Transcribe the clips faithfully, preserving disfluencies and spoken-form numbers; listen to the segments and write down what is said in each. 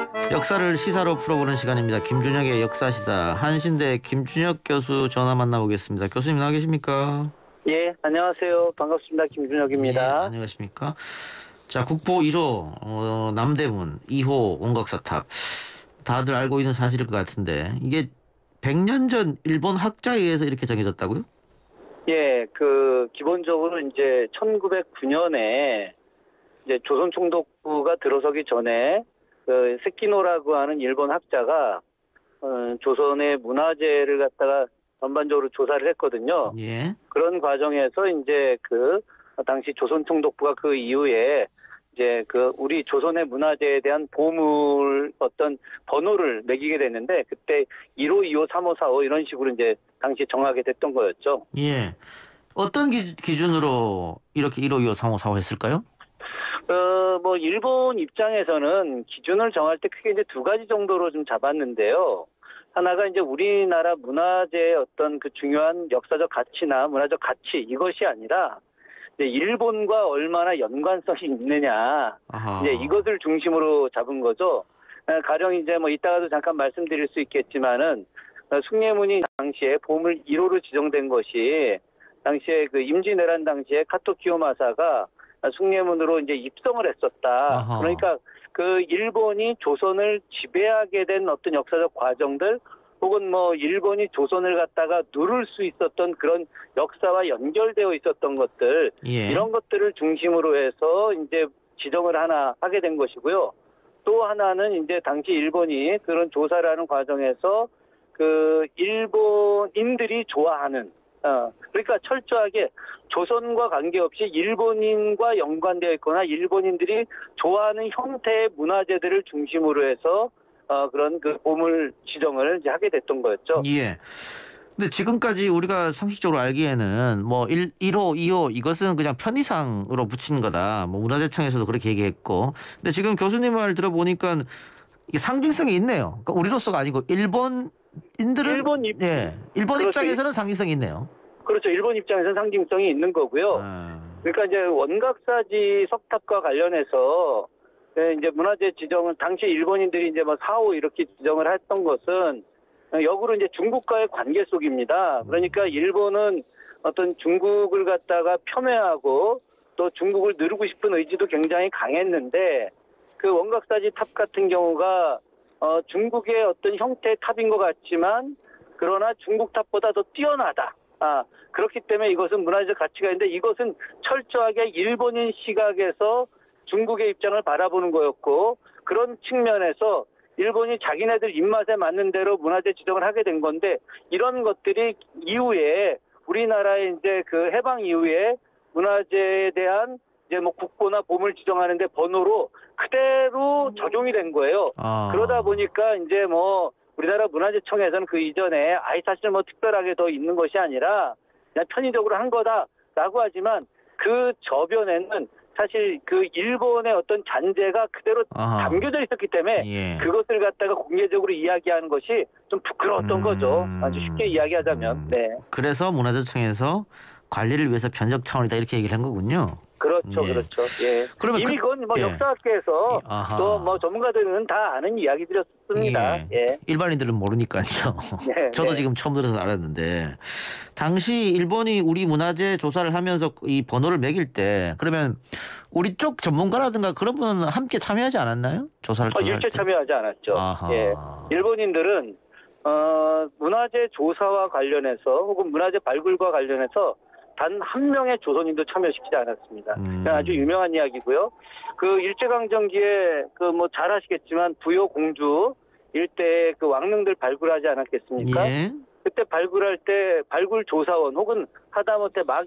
역사를 시사로 풀어보는 시간입니다. 김준혁의 역사시사. 한신대 김준혁 교수 전화 만나보겠습니다. 교수님 나와 계십니까? 예, 안녕하세요. 반갑습니다. 김준혁입니다. 예, 안녕하십니까? 자, 국보 일 호 어, 남대문, 이 호 원각사탑. 다들 알고 있는 사실일 것 같은데 이게 백 년 전 일본 학자에 의해서 이렇게 정해졌다고요? 예, 그 기본적으로 이제 천구백구 년에 이제 조선 총독부가 들어서기 전에 그 세키노라고 하는 일본 학자가 어, 조선의 문화재를 갖다가 전반적으로 조사를 했거든요. 예. 그런 과정에서 이제 그 당시 조선 총독부가 그 이후에 이제 그 우리 조선의 문화재에 대한 보물 어떤 번호를 매기게 됐는데 그때 일 호, 이 호, 삼 호, 사 호 이런 식으로 이제 당시 정하게 됐던 거였죠. 예. 어떤 기, 기준으로 이렇게 일 호, 이 호, 삼 호, 사 호 했을까요? 어, 뭐 일본 입장에서는 기준을 정할 때 크게 이제 두 가지 정도로 좀 잡았는데요. 하나가 이제 우리나라 문화재의 어떤 그 중요한 역사적 가치나 문화적 가치 이것이 아니라 이제 일본과 얼마나 연관성이 있느냐 아하. 이제 이것을 중심으로 잡은 거죠. 가령 이제 뭐 이따가도 잠깐 말씀드릴 수 있겠지만은 숭례문이 당시에 보물 일 호로 지정된 것이 당시에 그 임진왜란 당시에 카토 키요마사가 숭례문으로 이제 입성을 했었다. 아하. 그러니까 그 일본이 조선을 지배하게 된 어떤 역사적 과정들 혹은 뭐 일본이 조선을 갖다가 누를 수 있었던 그런 역사와 연결되어 있었던 것들 예. 이런 것들을 중심으로 해서 이제 지정을 하나 하게 된 것이고요. 또 하나는 이제 당시 일본이 그런 조사를 하는 과정에서 그 일본인들이 좋아하는 어, 그러니까 철저하게 조선과 관계없이 일본인과 연관되어 있거나 일본인들이 좋아하는 형태의 문화재들을 중심으로 해서 어, 그런 그 보물 지정을 이제 하게 됐던 거였죠. 예. 근데 지금까지 우리가 상식적으로 알기에는 뭐 일, 일 호, 이 호 이것은 그냥 편의상으로 붙인 거다. 뭐 문화재청에서도 그렇게 얘기했고. 근데 지금 교수님 말 들어보니까 이게 상징성이 있네요. 그러니까 우리로서가 아니고 일본 인들은 일본 입 예 일본 그렇죠. 입장에서는 상징성이 있네요. 그렇죠. 일본 입장에서는 상징성이 있는 거고요. 아. 그러니까 이제 원각사지 석탑과 관련해서 이제 문화재 지정은 당시 일본인들이 이제 뭐 사 호 이렇게 지정을 했던 것은 역으로 이제 중국과의 관계 속입니다. 그러니까 일본은 어떤 중국을 갖다가 폄훼하고 또 중국을 누르고 싶은 의지도 굉장히 강했는데 그 원각사지 탑 같은 경우가 어, 중국의 어떤 형태의 탑인 것 같지만 그러나 중국 탑보다 더 뛰어나다. 아, 그렇기 때문에 이것은 문화적 가치가 있는데 이것은 철저하게 일본인 시각에서 중국의 입장을 바라보는 거였고 그런 측면에서 일본이 자기네들 입맛에 맞는 대로 문화재 지정을 하게 된 건데 이런 것들이 이후에 우리나라의 이제 그 해방 이후에 문화재에 대한 이제 뭐 국보나 보물 지정하는데 번호로 그대로 적용이 된 거예요. 아. 그러다 보니까 이제 뭐 우리나라 문화재청에서는 그 이전에 아예 사실 뭐 특별하게 더 있는 것이 아니라 그냥 편의적으로 한 거다라고 하지만 그 저변에는 사실 그 일본의 어떤 잔재가 그대로 아하. 담겨져 있었기 때문에 예. 그것을 갖다가 공개적으로 이야기하는 것이 좀 부끄러웠던 음. 거죠. 아주 쉽게 이야기하자면. 음. 네. 그래서 문화재청에서 관리를 위해서 변적 차원이다 이렇게 얘기를 한 거군요. 그렇죠, 예. 그렇죠. 예. 그러면 이미 그, 그건 뭐 예. 역사학계에서 아하. 또 뭐 전문가들은 다 아는 이야기들이었습니다. 예. 예. 일반인들은 모르니까요. 네, 저도 네. 지금 처음 들어서 알았는데 당시 일본이 우리 문화재 조사를 하면서 이 번호를 매길 때 그러면 우리 쪽 전문가라든가 그런 분은 함께 참여하지 않았나요? 조사를 어, 조사할 일체 때? 참여하지 않았죠. 아하. 예. 일본인들은 어, 문화재 조사와 관련해서 혹은 문화재 발굴과 관련해서 단 한 명의 조선인도 참여시키지 않았습니다. 음. 아주 유명한 이야기고요. 그 일제강점기에 그 뭐 잘 아시겠지만 부여 공주 일대 그 왕릉들 발굴하지 않았겠습니까? 예. 그때 발굴할 때 발굴 조사원 혹은 하다못해 막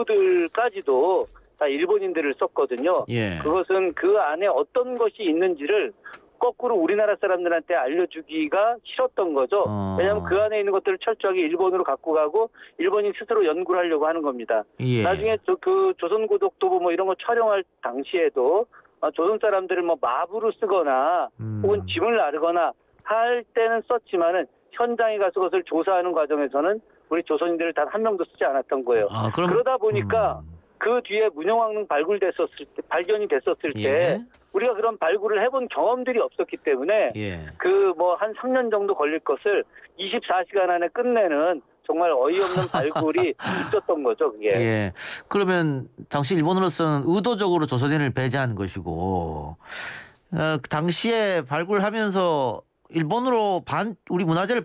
인부들까지도 다 일본인들을 썼거든요. 예. 그것은 그 안에 어떤 것이 있는지를 거꾸로 우리나라 사람들한테 알려주기가 싫었던 거죠. 어. 왜냐하면 그 안에 있는 것들을 철저하게 일본으로 갖고 가고 일본인 스스로 연구를 하려고 하는 겁니다. 예. 나중에 저, 그 조선고독도부 뭐 이런 거 촬영할 당시에도 어, 조선 사람들을 뭐 마부로 쓰거나 음. 혹은 짐을 나르거나 할 때는 썼지만은 현장에 가서 그것을 조사하는 과정에서는 우리 조선인들을 단 한 명도 쓰지 않았던 거예요. 아, 그럼, 그러다 보니까 음. 그 뒤에 문영왕릉 발굴됐었을 때, 발견이 됐었을 예. 때 우리가 그런 발굴을 해본 경험들이 없었기 때문에 예. 그 뭐 한 삼 년 정도 걸릴 것을 이십사 시간 안에 끝내는 정말 어이없는 발굴이 있었던 거죠, 그게. 예. 그러면 당시 일본으로서는 의도적으로 조선인을 배제한 것이고, 어, 그 당시에 발굴하면서 일본으로 반 우리 문화재를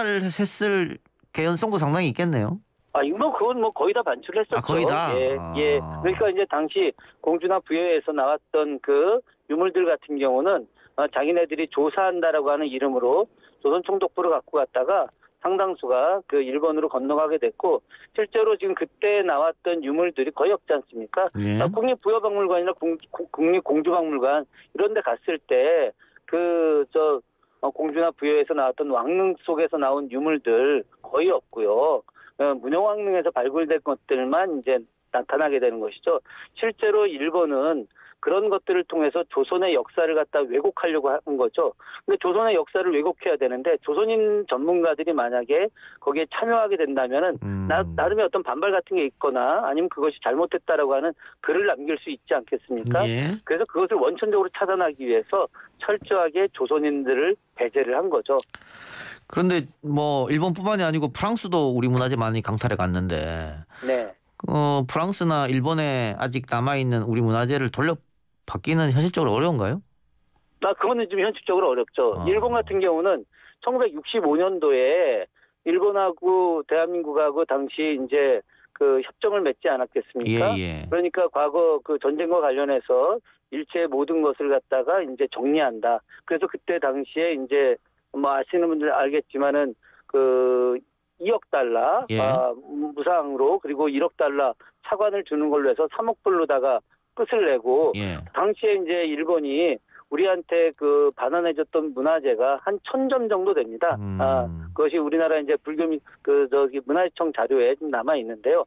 반출했을 개연성도 상당히 있겠네요. 아, 이거 뭐 그건 뭐 거의 다 반출했었죠. 아, 거의 다? 예, 아. 예. 그러니까 이제 당시 공주나 부여에서 나왔던 그 유물들 같은 경우는 어, 자기네들이 조사한다라고 하는 이름으로 조선 총독부를 갖고 갔다가 상당수가 그 일본으로 건너가게 됐고, 실제로 지금 그때 나왔던 유물들이 거의 없지 않습니까? 예. 아, 국립부여박물관이나 국, 국- 국립공주박물관 이런 데 갔을 때 그 저 공주나 부여에서 나왔던 왕릉 속에서 나온 유물들 거의 없고요. 어, 문영왕릉에서 발굴된 것들만 이제 나타나게 되는 것이죠. 실제로 일본은 그런 것들을 통해서 조선의 역사를 갖다 왜곡하려고 한 거죠. 근데 조선의 역사를 왜곡해야 되는데 조선인 전문가들이 만약에 거기에 참여하게 된다면은 음. 나, 나름의 어떤 반발 같은 게 있거나 아니면 그것이 잘못됐다라고 하는 글을 남길 수 있지 않겠습니까? 예. 그래서 그것을 원천적으로 차단하기 위해서 철저하게 조선인들을 배제를 한 거죠. 그런데 뭐 일본뿐만이 아니고 프랑스도 우리 문화재 많이 강탈해 갔는데, 네. 어, 프랑스나 일본에 아직 남아 있는 우리 문화재를 돌려받기는 현실적으로 어려운가요? 아, 그거는 좀 현실적으로 어렵죠. 어. 일본 같은 경우는 천구백육십오 년도에 일본하고 대한민국하고 당시 이제 그 협정을 맺지 않았겠습니까? 예, 예. 그러니까 과거 그 전쟁과 관련해서 일체의 모든 것을 갖다가 이제 정리한다. 그래서 그때 당시에 이제 뭐 아시는 분들 알겠지만은 그 이억 달러 예. 아, 무상으로 그리고 일억 달러 차관을 주는 걸로 해서 삼억 불로다가 끝을 내고 예. 당시에 이제 일본이 우리한테 그 반환해줬던 문화재가 한 천 점 정도 됩니다. 음. 아, 그것이 우리나라 이제 불교 그 저기 문화청 자료에 좀 남아 있는데요.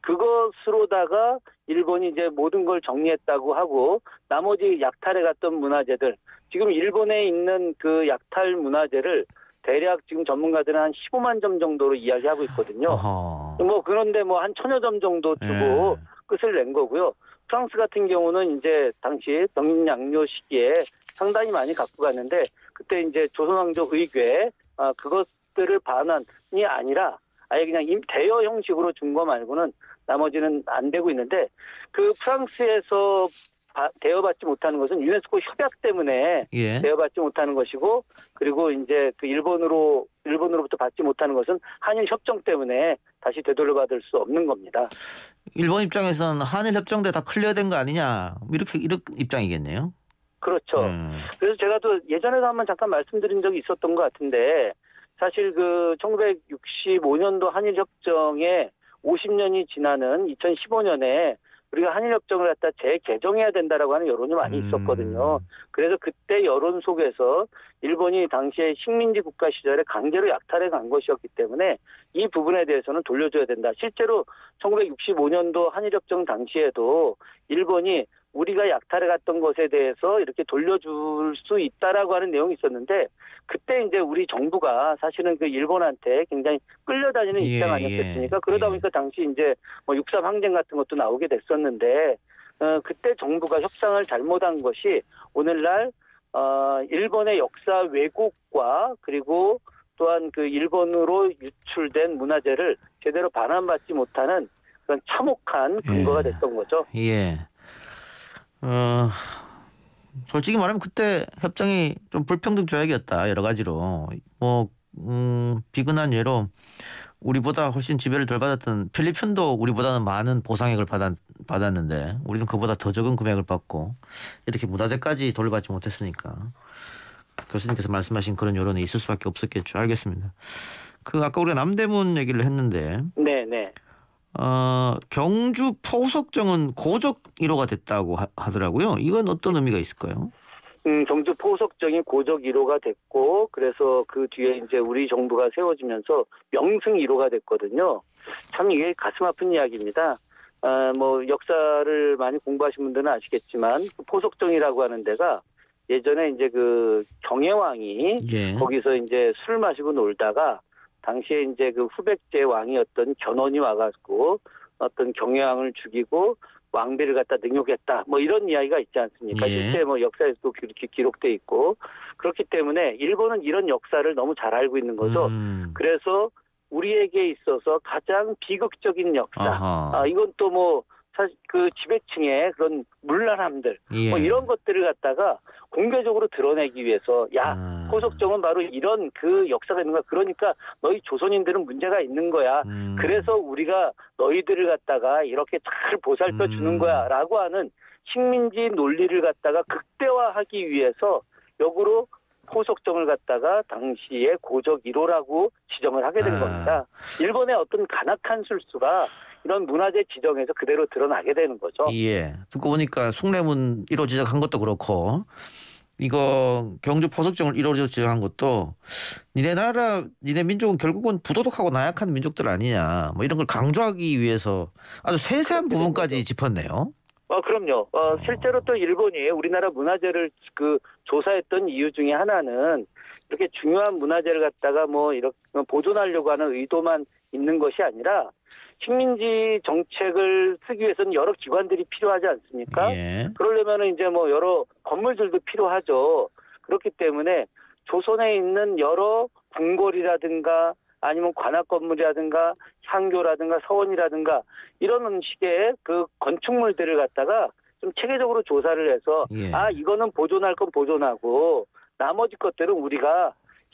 그것으로다가 일본이 이제 모든 걸 정리했다고 하고 나머지 약탈해 갔던 문화재들, 지금 일본에 있는 그 약탈 문화재를 대략 지금 전문가들은 한 십오만 점 정도로 이야기하고 있거든요. 어허. 뭐 그런데 뭐 한 천여 점 정도 두고 예. 끝을 낸 거고요. 프랑스 같은 경우는 이제 당시 병력양료 시기에 상당히 많이 갖고 갔는데 그때 이제 조선왕조 의궤 아, 그것들을 반환이 아니라 아예 그냥 임 대여 형식으로 준 거 말고는 나머지는 안 되고 있는데, 그 프랑스에서 바, 대여받지 못하는 것은 유네스코 협약 때문에 예. 대여받지 못하는 것이고, 그리고 이제 그 일본으로 일본으로부터 받지 못하는 것은 한일 협정 때문에 다시 되돌려받을 수 없는 겁니다. 일본 입장에서는 한일 협정 때 다 클리어된 거 아니냐, 이렇게 이런 입장이겠네요. 그렇죠. 음. 그래서 제가 또 예전에도 한번 잠깐 말씀드린 적이 있었던 것 같은데, 사실 그 천구백육십오 년도 한일 협정에 오십 년이 지나는 이천십오 년에 우리가 한일협정을 갖다 재개정해야 된다라고 하는 여론이 많이 있었거든요. 그래서 그때 여론 속에서 일본이 당시에 식민지 국가 시절에 강제로 약탈해 간 것이었기 때문에 이 부분에 대해서는 돌려줘야 된다. 실제로 천구백육십오 년도 한일협정 당시에도 일본이 우리가 약탈해 갔던 것에 대해서 이렇게 돌려줄 수 있다라고 하는 내용이 있었는데, 그때 이제 우리 정부가 사실은 그 일본한테 굉장히 끌려다니는 예, 입장 아니었겠습니까? 예, 그러다 예. 보니까 당시 이제 뭐 육삼 항쟁 같은 것도 나오게 됐었는데, 어, 그때 정부가 협상을 잘못한 것이 오늘날 어, 일본의 역사 왜곡과 그리고 또한 그 일본으로 유출된 문화재를 제대로 반환받지 못하는 그런 참혹한 근거가 예. 됐던 거죠. 예. 어, 솔직히 말하면 그때 협정이 좀 불평등 조약이었다, 여러 가지로. 뭐 음, 비근한 예로 우리보다 훨씬 지배를 덜 받았던 필리핀도 우리보다는 많은 보상액을 받았, 받았는데 우리는 그보다 더 적은 금액을 받고 이렇게 문화재까지 돌려받지 못했으니까 교수님께서 말씀하신 그런 여론이 있을 수밖에 없었겠죠. 알겠습니다. 그 아까 우리가 남대문 얘기를 했는데, 네, 네. 어, 경주 포석정은 고적 일 호가 됐다고 하, 하더라고요. 이건 어떤 의미가 있을까요? 음, 경주 포석정이 고적 일 호가 됐고, 그래서 그 뒤에 이제 우리 정부가 세워지면서 명승 일 호가 됐거든요. 참 이게 가슴 아픈 이야기입니다. 아, 뭐 역사를 많이 공부하신 분들은 아시겠지만 그 포석정이라고 하는 데가 예전에 이제 그 경혜왕이 예. 거기서 이제 술 마시고 놀다가 당시에 이제 그 후백제 왕이었던 견훤이 와가지고 어떤 경혜왕을 죽이고 왕비를 갖다 능욕했다. 뭐 이런 이야기가 있지 않습니까? 예. 실제 뭐 역사에서도 이렇게 기록돼 있고 그렇기 때문에 일본은 이런 역사를 너무 잘 알고 있는 거죠. 음. 그래서 우리에게 있어서 가장 비극적인 역사. 아하. 아, 이건 또 뭐 사실 그 지배층의 그런 문란함들 예. 뭐 이런 것들을 갖다가 공개적으로 드러내기 위해서 야 아. 포석정은 바로 이런 그 역사가 있는 거야. 그러니까 너희 조선인들은 문제가 있는 거야. 음. 그래서 우리가 너희들을 갖다가 이렇게 잘 보살펴 주는 음. 거야라고 하는 식민지 논리를 갖다가 극대화하기 위해서 역으로 포석정을 갖다가 당시에 고적 일 호라고 지정을 하게 된 아. 겁니다. 일본의 어떤 간악한 술수가 이런 문화재 지정에서 그대로 드러나게 되는 거죠. 예. 듣고 보니까 숭례문 일 호 지정한 것도 그렇고 이거 경주 포석정을 일 호로 지정한 것도 니네 나라 니네 민족은 결국은 부도덕하고 나약한 민족들 아니냐 뭐 이런 걸 강조하기 위해서 아주 세세한 부분까지 짚었네요. 어, 그럼요. 어, 실제로 또 일본이 우리나라 문화재를 그 조사했던 이유 중에 하나는 이렇게 중요한 문화재를 갖다가 뭐 이렇게 보존하려고 하는 의도만 있는 것이 아니라 식민지 정책을 쓰기 위해서는 여러 기관들이 필요하지 않습니까? 예. 그러려면 이제 뭐 여러 건물들도 필요하죠. 그렇기 때문에 조선에 있는 여러 궁궐이라든가 아니면 관악 건물이라든가 향교라든가 서원이라든가 이런 식의 그 건축물들을 갖다가 좀 체계적으로 조사를 해서 예. 아 이거는 보존할 건 보존하고 나머지 것들은 우리가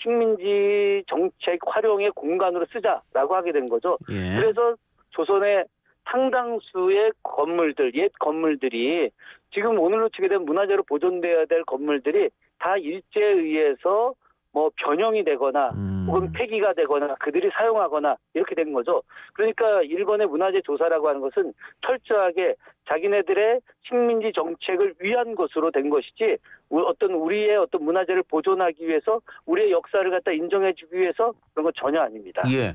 식민지 정책 활용의 공간으로 쓰자라고 하게 된 거죠. 예. 그래서 조선의 상당수의 건물들, 옛 건물들이 지금 오늘로 치게 되면 문화재로 보존되어야 될 건물들이 다 일제에 의해서 뭐 변형이 되거나 음. 혹은 폐기가 되거나 그들이 사용하거나 이렇게 된 거죠. 그러니까 일본의 문화재 조사라고 하는 것은 철저하게 자기네들의 식민지 정책을 위한 것으로 된 것이지 어떤 우리의 어떤 문화재를 보존하기 위해서 우리의 역사를 갖다 인정해주기 위해서 그런 건 전혀 아닙니다. 예.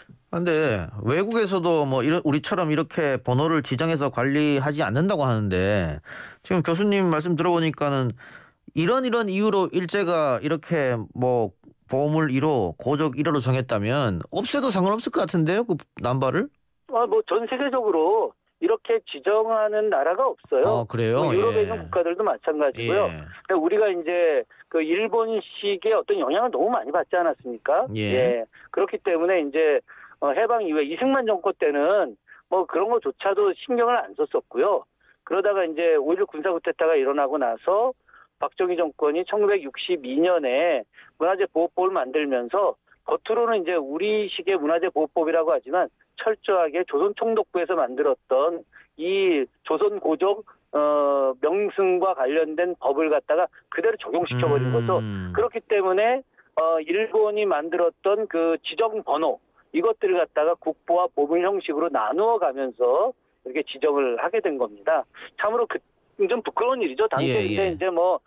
근데 외국에서도 뭐 이런 우리처럼 이렇게 번호를 지정해서 관리하지 않는다고 하는데 지금 교수님 말씀 들어보니까는 이런 이런 이유로 일제가 이렇게 뭐 보물 일 호, 고적 일 호로 정했다면 없애도 상관없을 것 같은데요, 그 남발을? 아, 뭐 전 세계적으로 이렇게 지정하는 나라가 없어요. 어, 그래요? 뭐 유럽에 예. 있는 국가들도 마찬가지고요. 예. 근데 우리가 이제 그 일본식의 어떤 영향을 너무 많이 받지 않았습니까? 예. 그렇기 때문에 이제 어, 해방 이후에 이승만 정권 때는 뭐 그런 것조차도 신경을 안 썼었고요. 그러다가 이제 오일육 군사 쿠데타가 일어나고 나서 박정희 정권이 천구백육십이 년에 문화재 보호법을 만들면서 겉으로는 이제 우리식의 문화재 보호법이라고 하지만 철저하게 조선 총독부에서 만들었던 이 조선 고적 어, 명승과 관련된 법을 갖다가 그대로 적용시켜버린 거죠. 음. 그렇기 때문에 어, 일본이 만들었던 그 지정 번호 이것들을 갖다가 국보와 보물 형식으로 나누어 가면서 이렇게 지정을 하게 된 겁니다. 참으로 그 좀 부끄러운 일이죠. 당시에 예, 예. 이제 뭐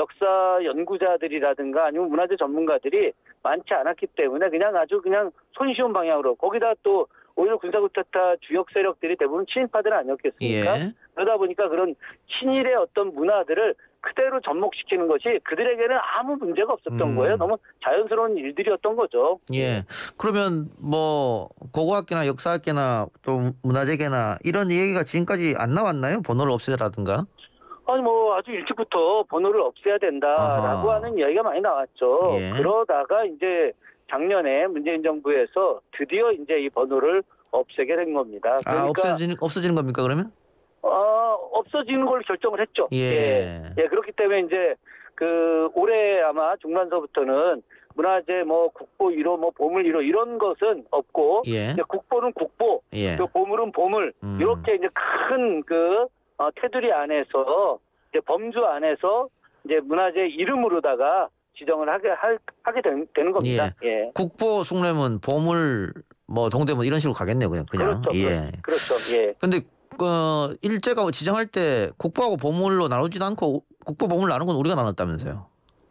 역사 연구자들이라든가 아니면 문화재 전문가들이 많지 않았기 때문에 그냥 아주 그냥 손쉬운 방향으로 거기다 또 오히려 군사 쿠데타 주역 세력들이 대부분 친일파들 아니었겠습니까? 예. 그러다 보니까 그런 친일의 어떤 문화들을 그대로 접목시키는 것이 그들에게는 아무 문제가 없었던 음. 거예요. 너무 자연스러운 일들이었던 거죠. 예. 그러면 뭐 고고학계나 역사학계나 또 문화재계나 이런 얘기가 지금까지 안 나왔나요? 번호를 없애라든가? 아니 뭐 아주 일찍부터 번호를 없애야 된다라고 아하. 하는 이야기가 많이 나왔죠. 예. 그러다가 이제 작년에 문재인 정부에서 드디어 이제 이 번호를 없애게 된 겁니다. 아, 그러니까 없어지는 없어지는 겁니까 그러면? 어, 없어지는 걸로 결정을 했죠. 예. 예. 예, 그렇기 때문에 이제 그 올해 아마 중반서부터는 문화재 뭐 국보 일 호 뭐 보물 일 호 이런 것은 없고 예. 이제 국보는 국보, 예. 그 보물은 보물 음. 이렇게 이제 큰 그 어, 테두리 안에서 이제 범주 안에서 이제 문화재 이름으로다가 지정을 하게 할, 하게 된, 되는 겁니다. 예. 국보, 숭례문, 보물, 뭐 동대문 이런 식으로 가겠네요, 그냥 그냥. 그렇죠. 예. 그렇죠. 예. 근데 그 일제가 지정할 때 국보하고 보물로 나누지도 않고 국보, 보물 나눈 건 우리가 나눴다면서요?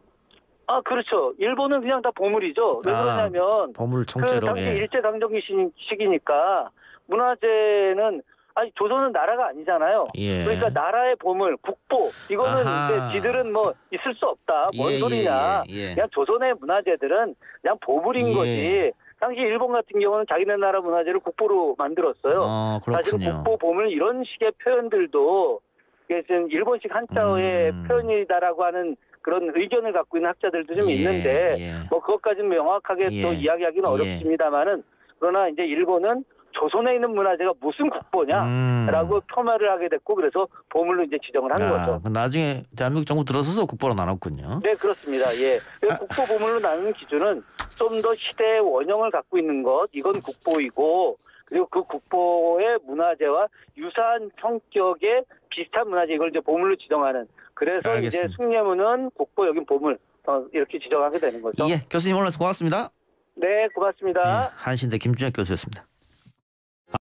아, 그렇죠. 일본은 그냥 다 보물이죠. 왜 아, 그러냐면 보물 그 총재로. 당시 예. 일제 강점기 시- 시기니까 문화재는 아니 조선은 나라가 아니잖아요. 예. 그러니까 나라의 보물, 국보 이거는 아하. 이제 지들은 뭐 있을 수 없다. 뭔 예, 소리냐? 예, 예, 예. 그냥 조선의 문화재들은 그냥 보물인 예. 거지. 당시 일본 같은 경우는 자기네 나라 문화재를 국보로 만들었어요. 어, 사실은 그렇군요. 국보 보물 이런 식의 표현들도 이것은 일본식 한자어의 음. 표현이다라고 하는 그런 의견을 갖고 있는 학자들도 좀 예, 있는데 예. 뭐 그것까지는 명확하게 예. 또 이야기하기는 예. 어렵습니다만은 그러나 이제 일본은 조선에 있는 문화재가 무슨 국보냐라고 음. 폄하를 하게 됐고 그래서 보물로 이제 지정을 한 아, 거죠. 그럼 나중에 대한민국 정부 들어서서 국보로 나눴군요. 네, 그렇습니다. 예. 그 아. 국보 보물로 나누는 기준은 좀 더 시대의 원형을 갖고 있는 것, 이건 국보이고, 그리고 그 국보의 문화재와 유사한 성격의 비슷한 문화재, 이걸 이제 보물로 지정하는. 그래서 알겠습니다. 이제 숭례문은 국보, 여긴 보물, 어, 이렇게 지정하게 되는 거죠. 예, 교수님 오늘 고맙습니다. 네, 고맙습니다. 예, 한신대 김준혁 교수였습니다.